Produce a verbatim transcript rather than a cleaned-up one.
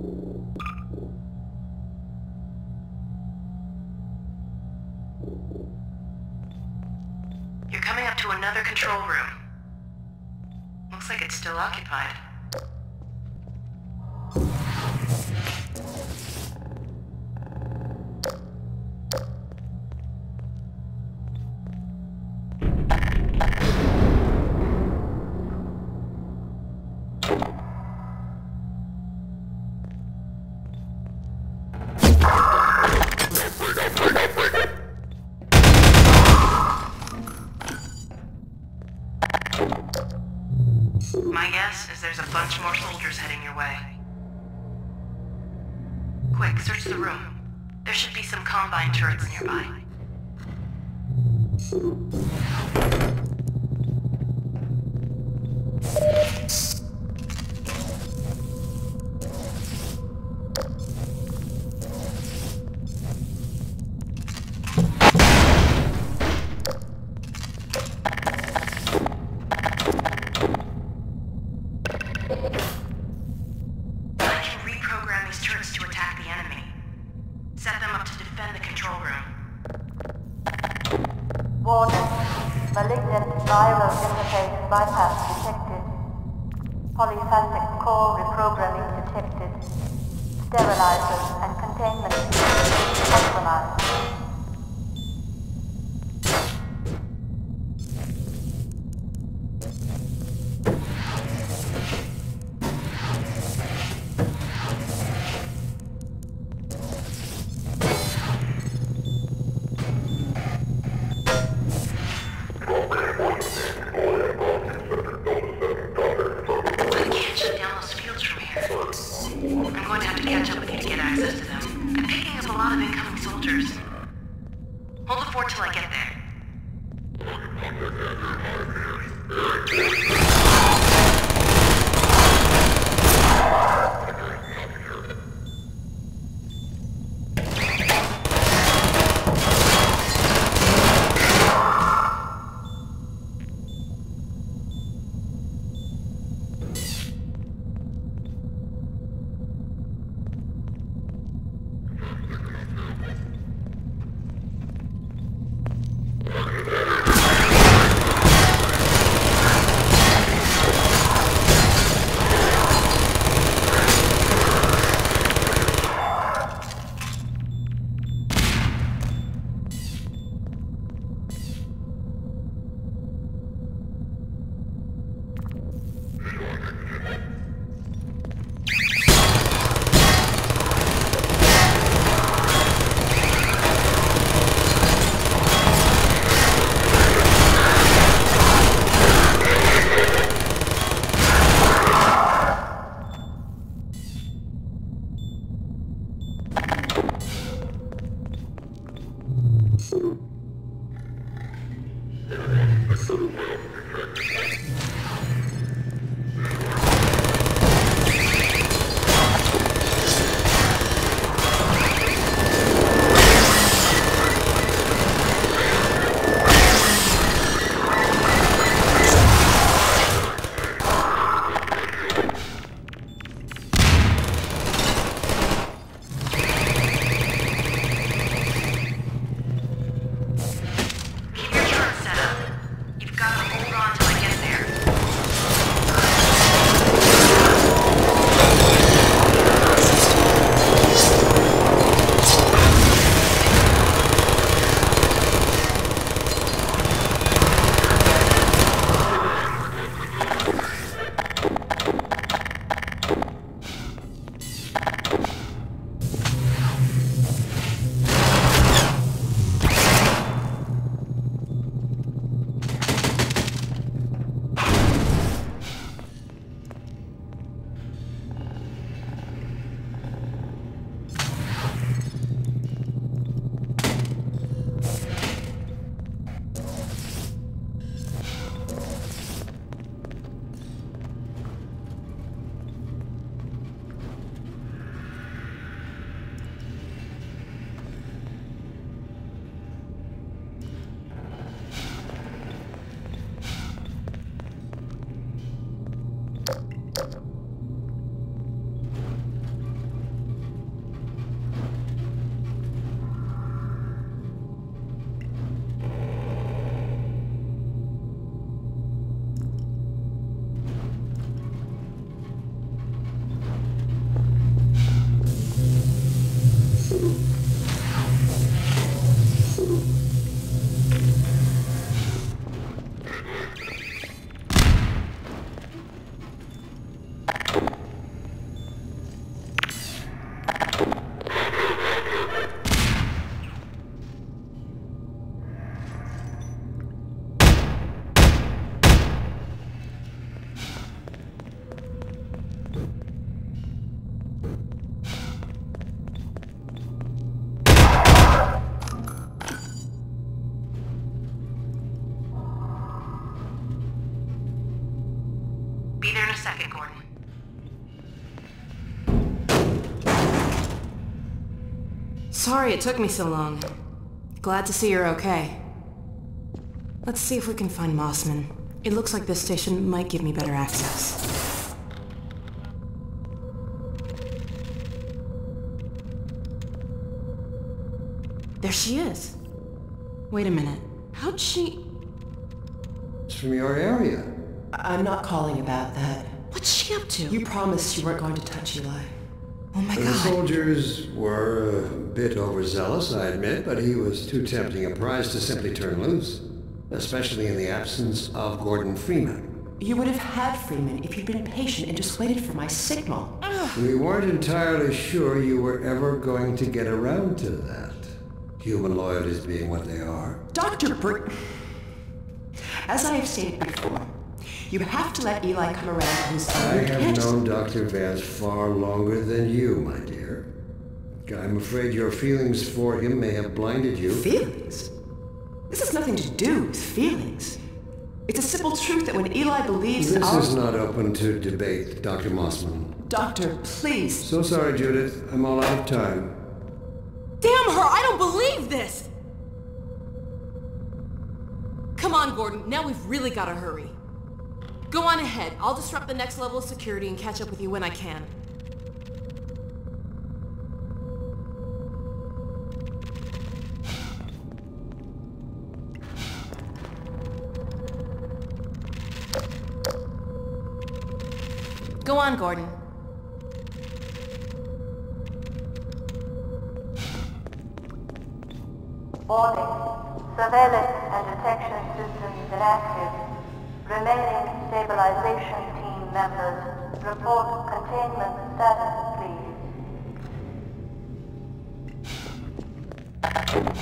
You're coming up to another control room. Looks like it's still occupied. My guess is there's a bunch more soldiers heading your way. Quick, search the room. There should be some Combine turrets nearby. Warning. Malignant viral interface bypass detected. Polyphasic core reprogramming detected. Sterilizers and containment systems compromised. I'm going to have to catch up with you to get access to them. I'm picking up a lot of incoming soldiers. Hold the fort till I get there. be there in a second, Gordon. Sorry it took me so long. Glad to see you're okay. Let's see if we can find Mossman. It looks like this station might give me better access. There she is. Wait a minute. How'd she... It's from your area. I'm not calling about that. What's she up to? You promised you weren't going to touch Eli. Oh my The god. soldiers were a bit overzealous, I admit, but he was too tempting a prize to simply turn loose. Especially in the absence of Gordon Freeman. You would have had Freeman if you'd been patient and just waited for my signal. We weren't entirely sure you were ever going to get around to that. Human loyalties being what they are. Doctor Br... As I have stated before, you have to let Eli come around to his own. I You have can't- known Doctor Vance far longer than you, my dear. I'm afraid your feelings for him may have blinded you. Feelings? This has nothing to do with feelings. It's a simple truth that when Eli believes This our... is not open to debate, Doctor Mossman. Doctor, please. So sorry, Judith. I'm all out of time. Damn her! I don't believe this! Come on, Gordon. Now we've really got to hurry. Go on ahead. I'll disrupt the next level of security and catch up with you when I can. Go on, Gordon. Warning. Surveillance and detection systems inactive. Remaining stabilization team members, report containment status, please.